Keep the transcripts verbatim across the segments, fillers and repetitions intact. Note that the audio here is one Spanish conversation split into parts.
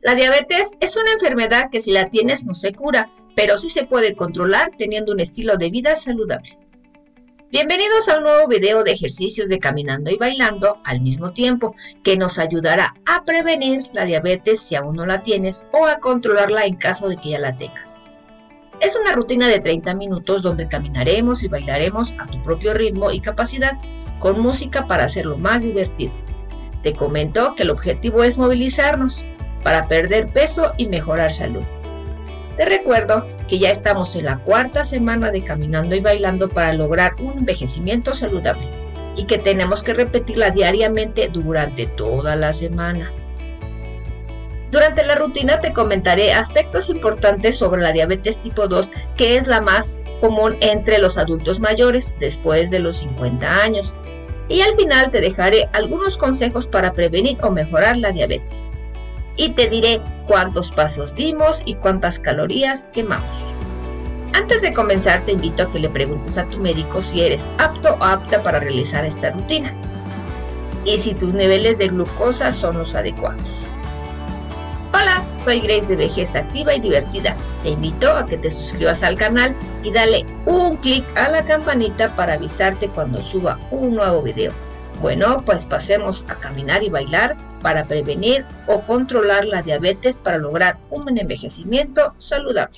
La diabetes es una enfermedad que si la tienes no se cura, pero sí se puede controlar teniendo un estilo de vida saludable. Bienvenidos a un nuevo video de ejercicios de caminando y bailando al mismo tiempo, que nos ayudará a prevenir la diabetes si aún no la tienes o a controlarla en caso de que ya la tengas. Es una rutina de treinta minutos donde caminaremos y bailaremos a tu propio ritmo y capacidad, con música para hacerlo más divertido. Te comento que el objetivo es movilizarnos para perder peso y mejorar salud. Te recuerdo que ya estamos en la cuarta semana de caminando y bailando para lograr un envejecimiento saludable y que tenemos que repetirla diariamente durante toda la semana. Durante la rutina te comentaré aspectos importantes sobre la diabetes tipo dos, que es la más común entre los adultos mayores después de los cincuenta años. Y al final te dejaré algunos consejos para prevenir o mejorar la diabetes. Y te diré cuántos pasos dimos y cuántas calorías quemamos. Antes de comenzar te invito a que le preguntes a tu médico si eres apto o apta para realizar esta rutina y si tus niveles de glucosa son los adecuados. Hola, soy Grace de Vejez Activa y Divertida. Te invito a que te suscribas al canal y dale un clic a la campanita para avisarte cuando suba un nuevo video. Bueno, pues pasemos a caminar y bailar para prevenir o controlar la diabetes para lograr un envejecimiento saludable.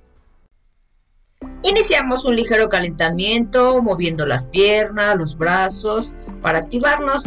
Iniciamos un ligero calentamiento, moviendo las piernas, los brazos, para activarnos.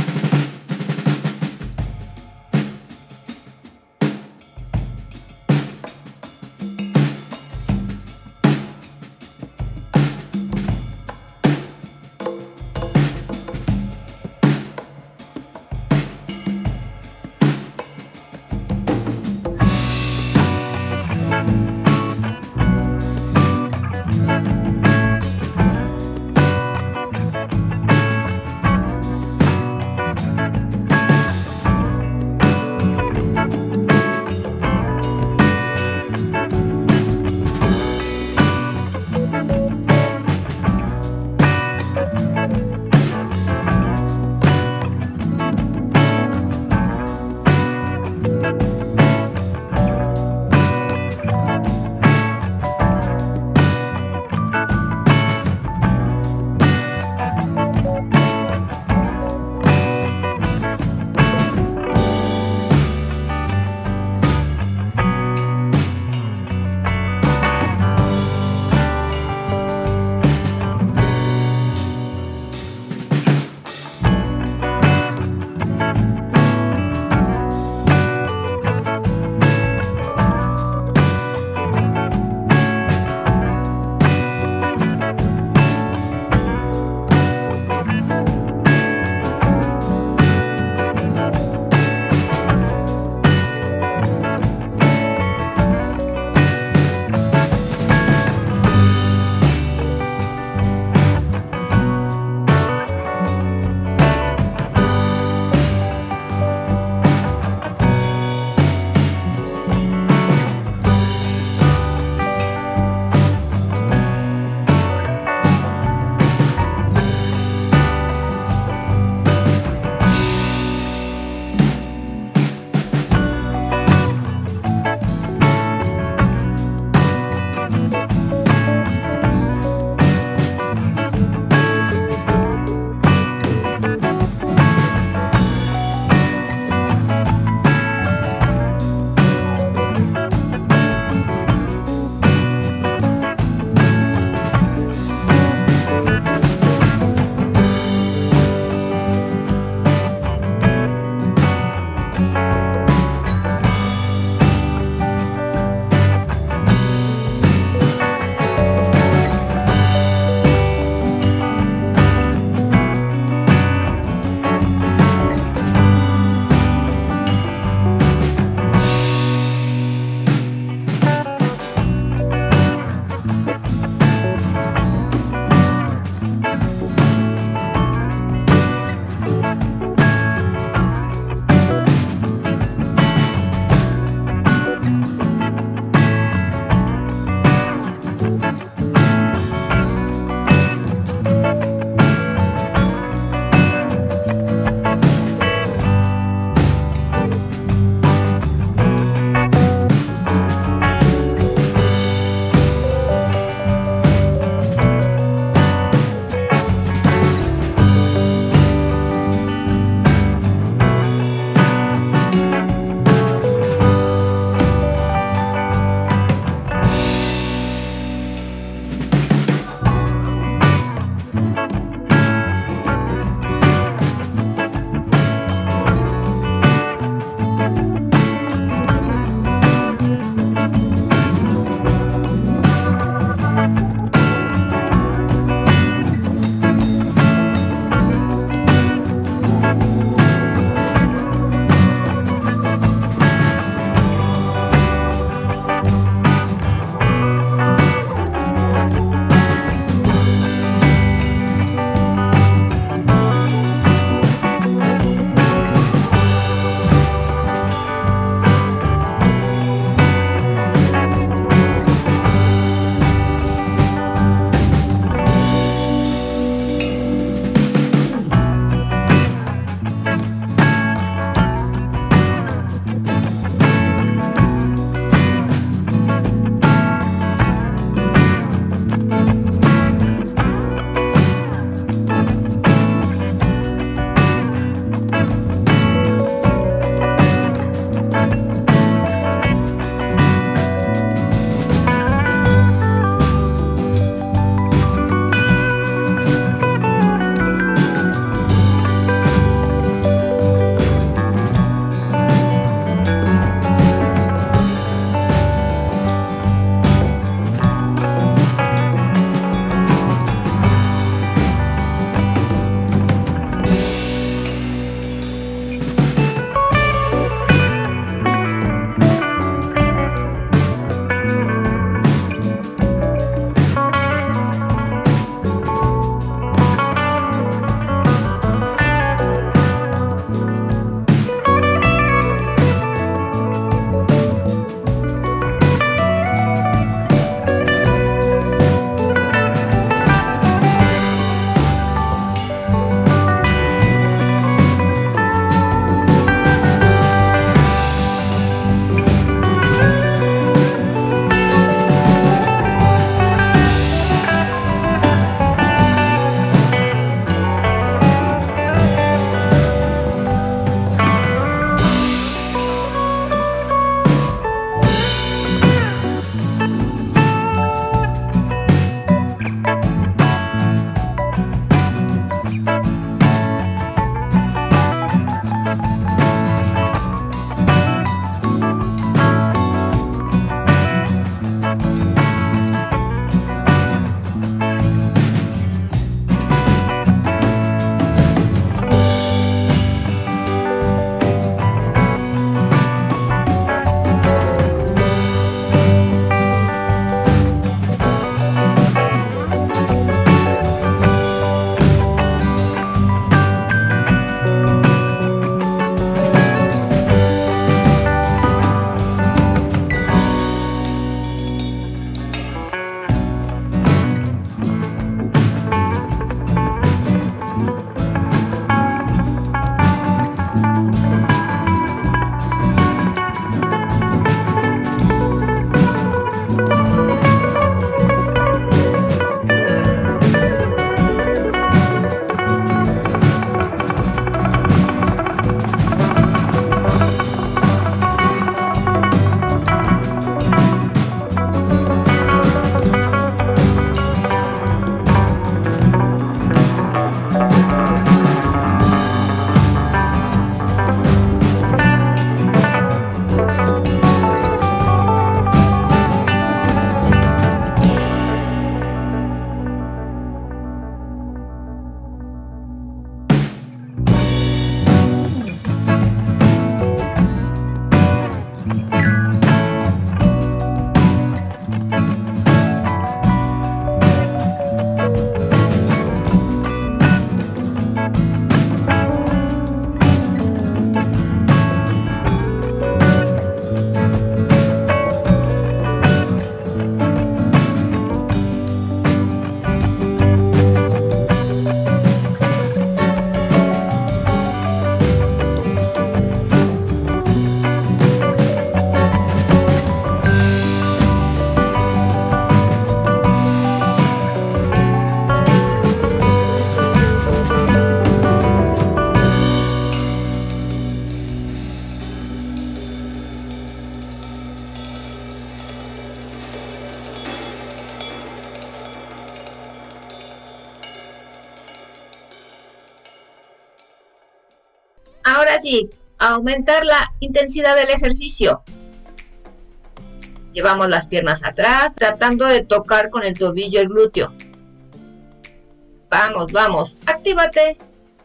Ahora sí, aumentar la intensidad del ejercicio. Llevamos las piernas atrás, tratando de tocar con el tobillo el glúteo. Vamos, vamos, actívate.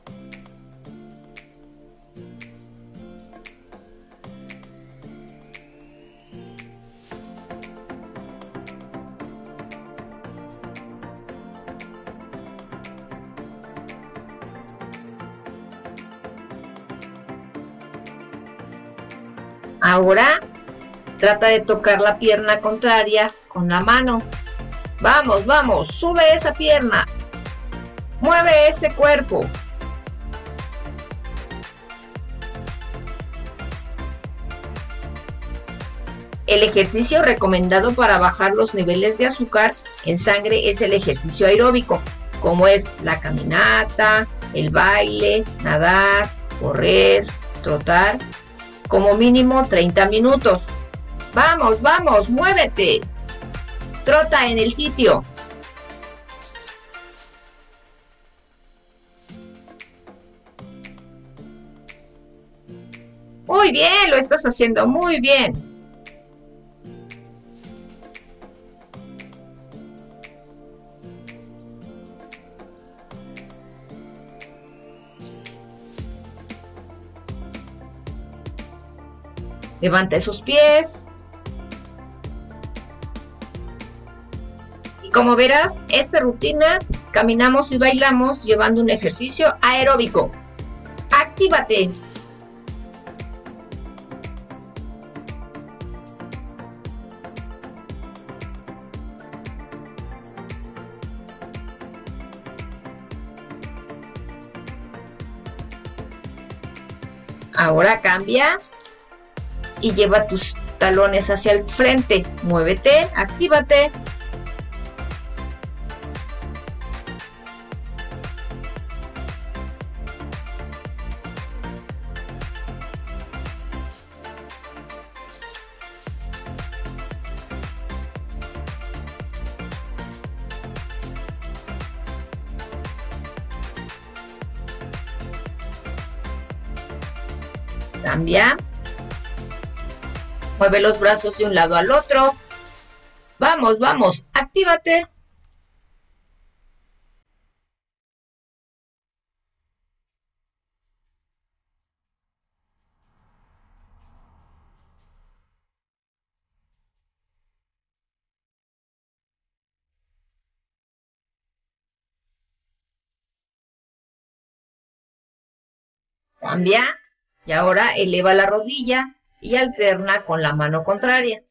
Ahora, trata de tocar la pierna contraria con la mano. Vamos, vamos, sube esa pierna. Mueve ese cuerpo. El ejercicio recomendado para bajar los niveles de azúcar en sangre es el ejercicio aeróbico, como es la caminata, el baile, nadar, correr, trotar, como mínimo treinta minutos. Vamos, vamos, muévete. Trota en el sitio. Muy bien, lo estás haciendo muy bien. Levanta esos pies. Y como verás, esta rutina caminamos y bailamos llevando un ejercicio aeróbico. ¡Actívate! Ahora cambia y lleva tus talones hacia el frente. Muévete, actívate. Cambia. Mueve los brazos de un lado al otro. Vamos, vamos, actívate. Cambia. Y ahora eleva la rodilla y alterna con la mano contraria.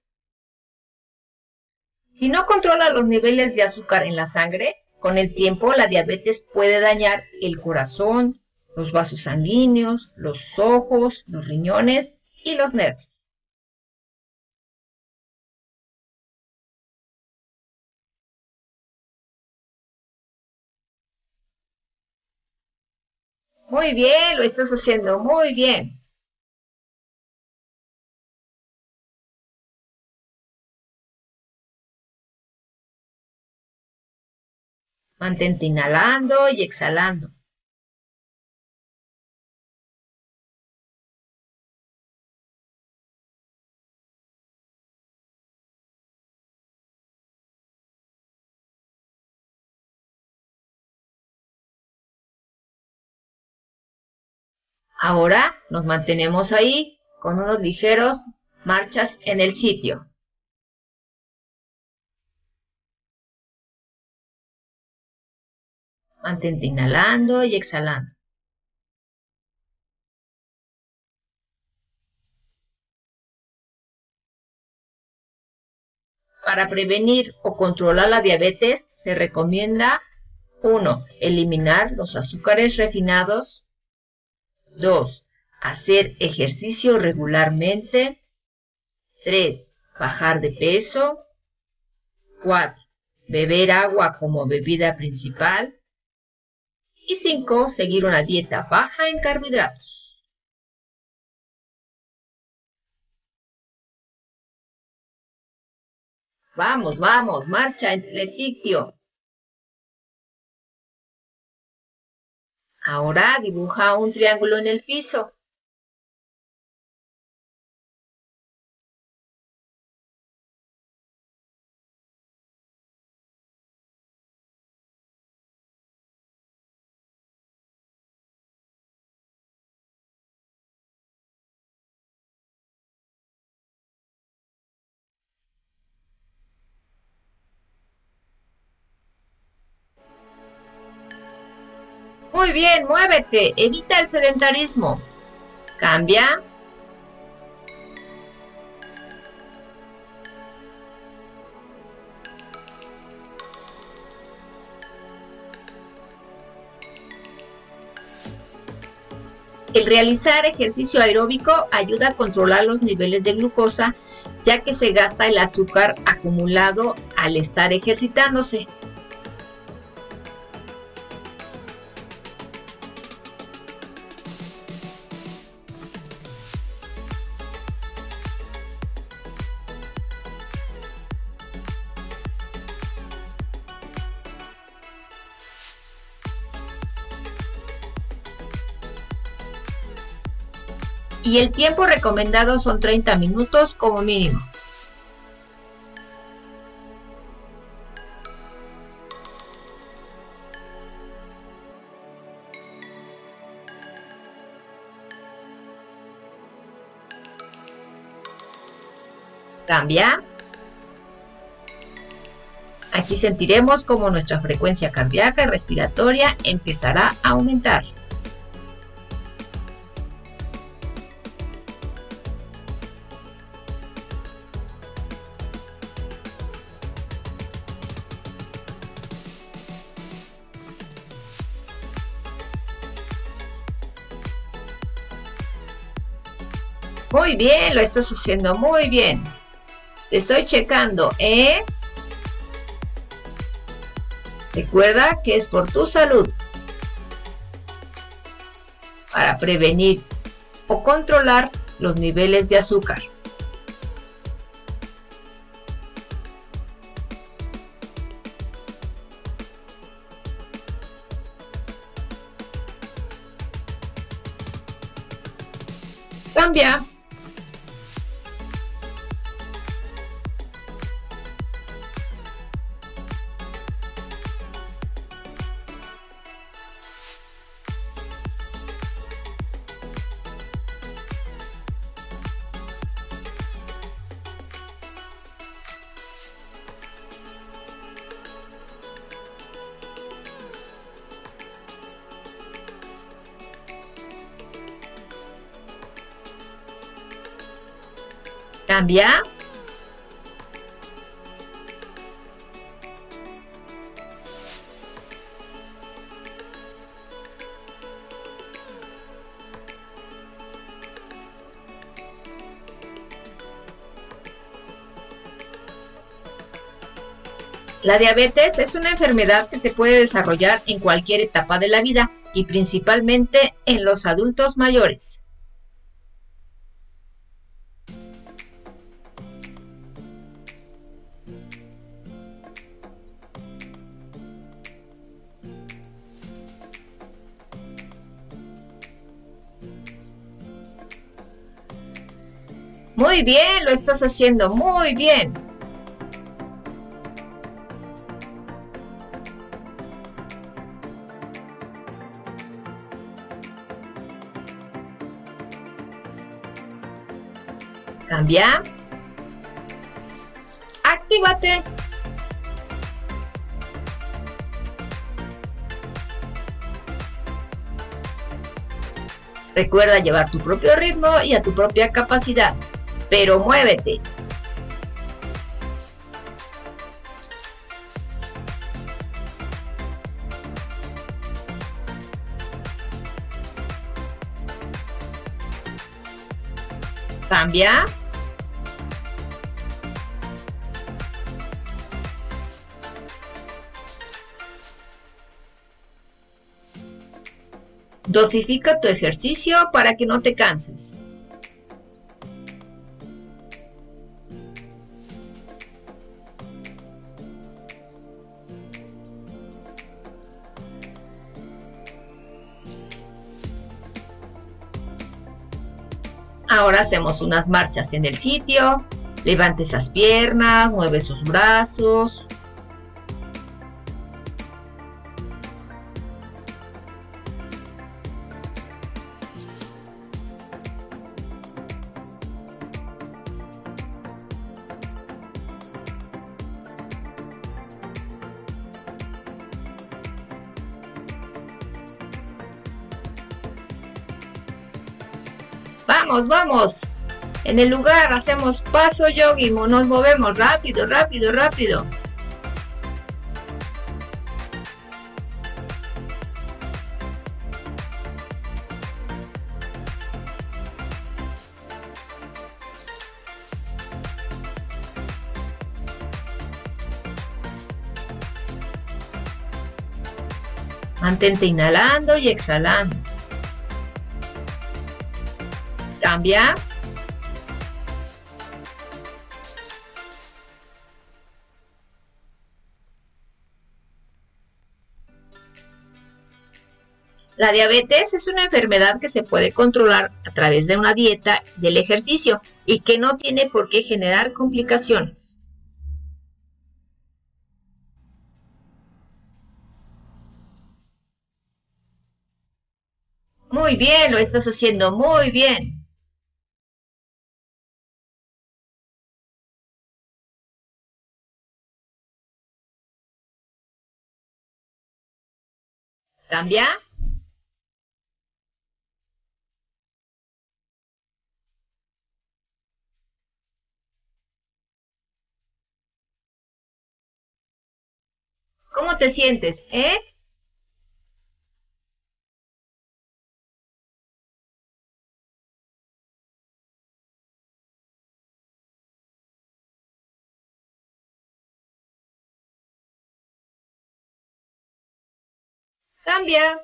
Si no controla los niveles de azúcar en la sangre, con el tiempo la diabetes puede dañar el corazón, los vasos sanguíneos, los ojos, los riñones y los nervios. Muy bien, lo estás haciendo muy bien. Mantente inhalando y exhalando. Ahora nos mantenemos ahí con unos ligeros marchas en el sitio. Mantente inhalando y exhalando. Para prevenir o controlar la diabetes se recomienda uno. Eliminar los azúcares refinados. dos. Hacer ejercicio regularmente. tres. Bajar de peso. cuatro. Beber agua como bebida principal. Y cinco. Seguir una dieta baja en carbohidratos. Vamos, vamos, marcha en el sitio. Ahora dibuja un triángulo en el piso. Muy bien, muévete, evita el sedentarismo. Cambia. El realizar ejercicio aeróbico ayuda a controlar los niveles de glucosa, ya que se gasta el azúcar acumulado al estar ejercitándose. Y el tiempo recomendado son treinta minutos como mínimo. Cambia. Aquí sentiremos cómo nuestra frecuencia cardíaca y respiratoria empezará a aumentar. Muy bien, lo estás haciendo muy bien. Te estoy checando, ¿eh? Recuerda que es por tu salud. Para prevenir o controlar los niveles de azúcar. Cambia. Cambia. La diabetes es una enfermedad que se puede desarrollar en cualquier etapa de la vida y principalmente en los adultos mayores. Muy bien, lo estás haciendo muy bien. Cambia. Actívate. Recuerda llevar tu propio ritmo y a tu propia capacidad, pero muévete. Cambia. Dosifica tu ejercicio para que no te canses. Ahora hacemos unas marchas en el sitio. Levante esas piernas, mueve sus brazos. Vamos, vamos. En el lugar hacemos paso yogi, nos movemos rápido, rápido, rápido. Mantente inhalando y exhalando. Cambia. La diabetes es una enfermedad que se puede controlar a través de una dieta y del ejercicio y que no tiene por qué generar complicaciones. Muy bien, lo estás haciendo muy bien. Cambia. ¿Cómo te sientes, eh? Cambia.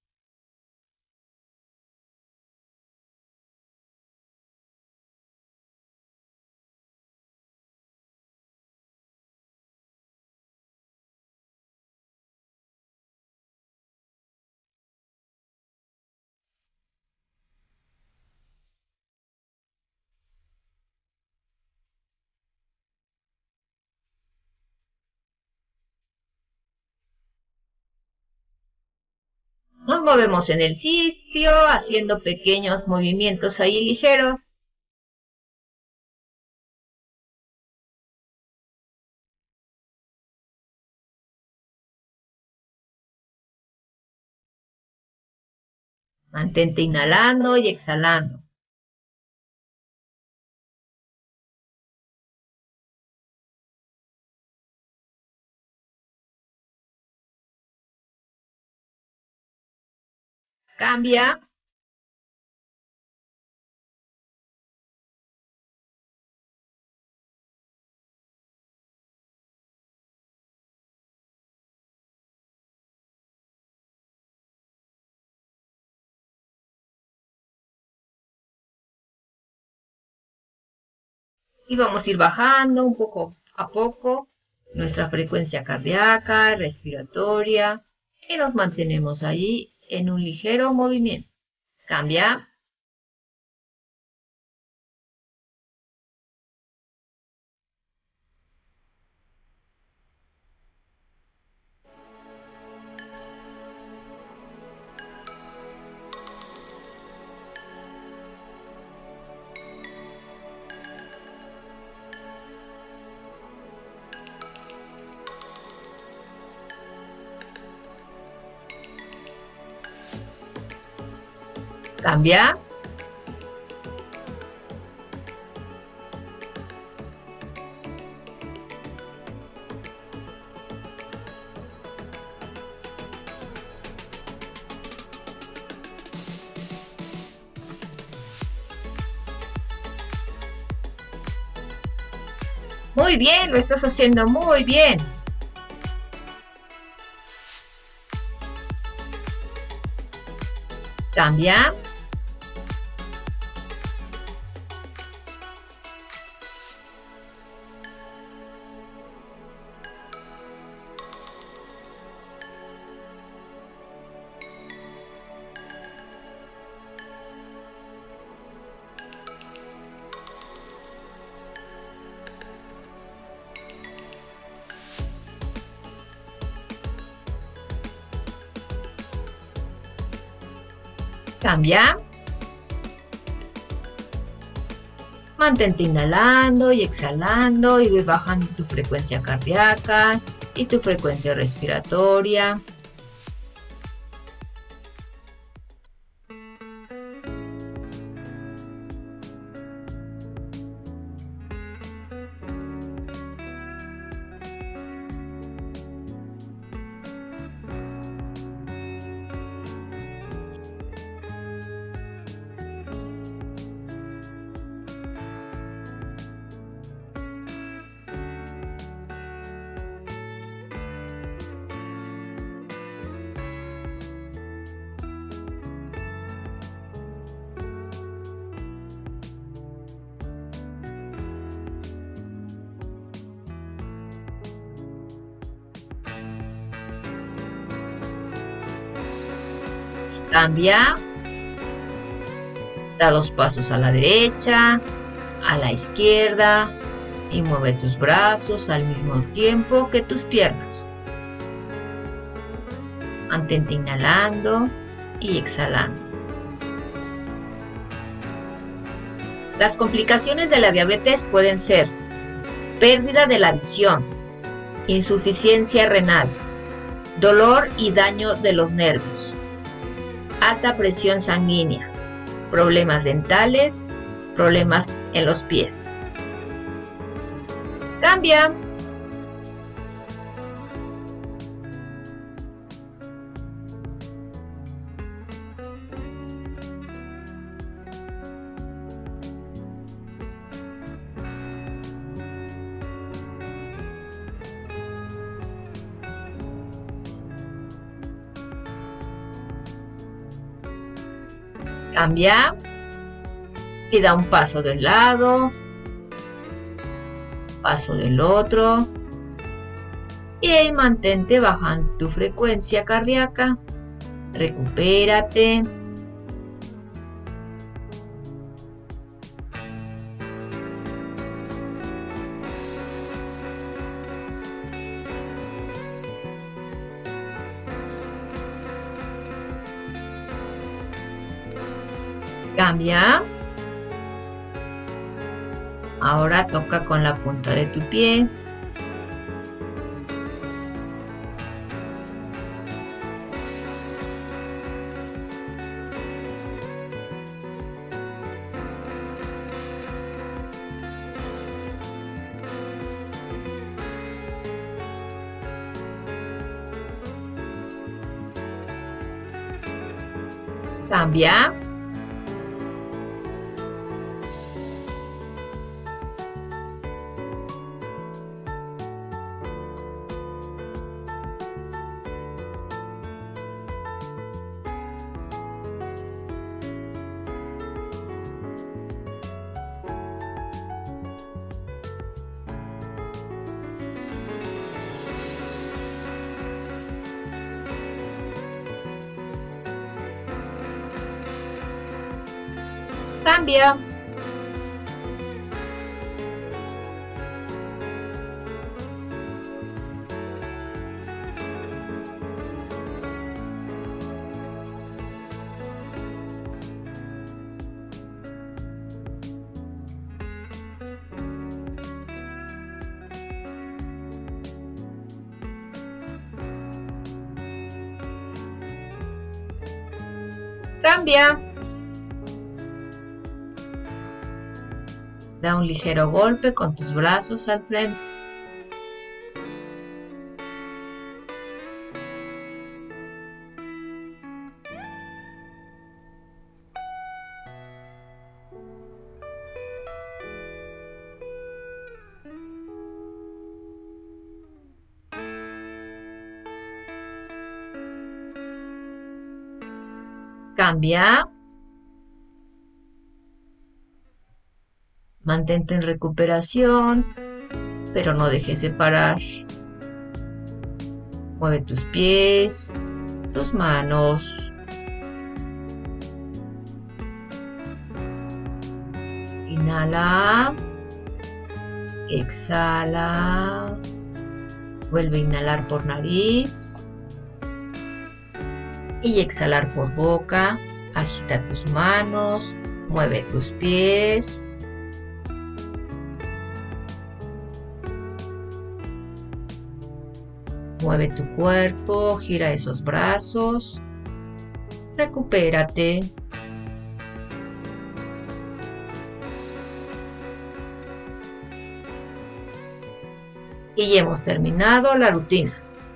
Nos movemos en el sitio, haciendo pequeños movimientos ahí ligeros. Mantente inhalando y exhalando. Cambia. Y vamos a ir bajando un poco a poco nuestra frecuencia cardíaca, respiratoria, y nos mantenemos allí en un ligero movimiento. Cambia. Cambia. Muy bien, lo estás haciendo muy bien. Cambia. Cambia. Mantente inhalando y exhalando y ve bajando tu frecuencia cardíaca y tu frecuencia respiratoria. Cambia. Da dos pasos a la derecha, a la izquierda y mueve tus brazos al mismo tiempo que tus piernas. Mantente inhalando y exhalando. Las complicaciones de la diabetes pueden ser pérdida de la visión, insuficiencia renal, dolor y daño de los nervios, alta presión sanguínea, problemas dentales, problemas en los pies. Cambia. Cambia y da un paso de un lado, paso del otro y ahí mantente bajando tu frecuencia cardíaca. Recupérate. Cambia. Ahora toca con la punta de tu pie. Cambia. Cambia. Cambia. Da un ligero golpe con tus brazos al frente. Cambia. Mantente en recuperación, pero no dejes de parar. Mueve tus pies, tus manos. Inhala. Exhala. Vuelve a inhalar por nariz. Y exhalar por boca. Agita tus manos. Mueve tus pies. Mueve tu cuerpo, gira esos brazos, recupérate. Y hemos terminado la rutina.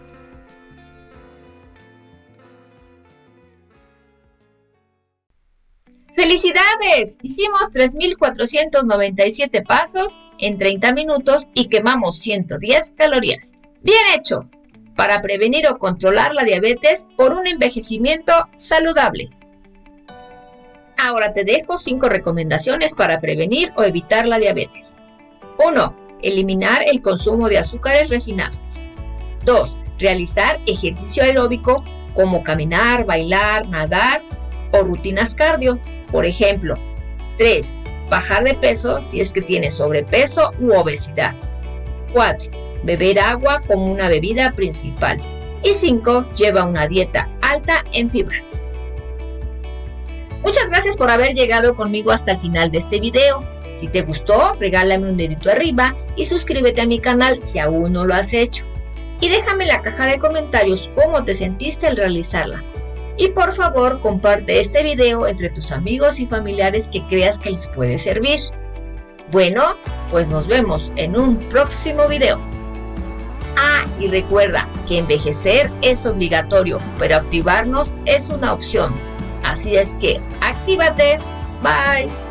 ¡Felicidades! Hicimos tres mil cuatrocientos noventa y siete pasos en treinta minutos y quemamos ciento diez calorías. ¡Bien hecho! Para prevenir o controlar la diabetes por un envejecimiento saludable. Ahora te dejo cinco recomendaciones para prevenir o evitar la diabetes. uno. Eliminar el consumo de azúcares refinados. dos. Realizar ejercicio aeróbico como caminar, bailar, nadar o rutinas cardio. Por ejemplo, tres. Bajar de peso si es que tienes sobrepeso u obesidad. cuatro. Beber agua como una bebida principal. Y cinco. Lleva una dieta alta en fibras. Muchas gracias por haber llegado conmigo hasta el final de este video. Si te gustó, regálame un dedito arriba y suscríbete a mi canal si aún no lo has hecho. Y déjame en la caja de comentarios cómo te sentiste al realizarla. Y por favor, comparte este video entre tus amigos y familiares que creas que les puede servir. Bueno, pues nos vemos en un próximo video. Ah, y recuerda que envejecer es obligatorio, pero activarnos es una opción. Así es que, actívate. Bye.